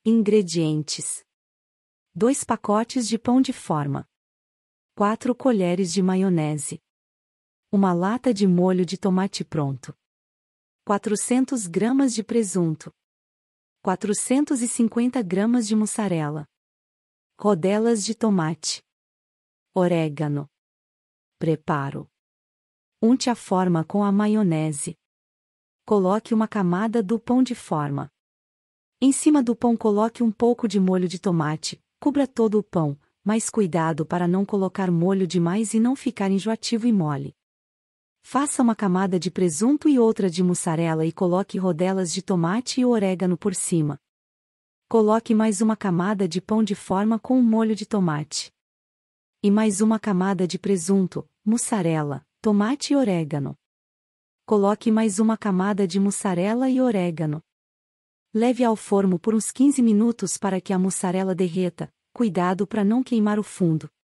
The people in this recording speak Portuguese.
Ingredientes: 2 pacotes de pão de forma, 4 colheres de maionese, uma lata de molho de tomate pronto, 400 gramas de presunto, 450 gramas de mussarela, rodelas de tomate, orégano. Preparo: unte a forma com a maionese. Coloque uma camada do pão de forma. Em cima do pão coloque um pouco de molho de tomate, cubra todo o pão, mas cuidado para não colocar molho demais e não ficar enjoativo e mole. Faça uma camada de presunto e outra de mussarela e coloque rodelas de tomate e orégano por cima. Coloque mais uma camada de pão de forma com um molho de tomate. E mais uma camada de presunto, mussarela, tomate e orégano. Coloque mais uma camada de mussarela e orégano. Leve ao forno por uns 15 minutos para que a mussarela derreta, cuidado para não queimar o fundo.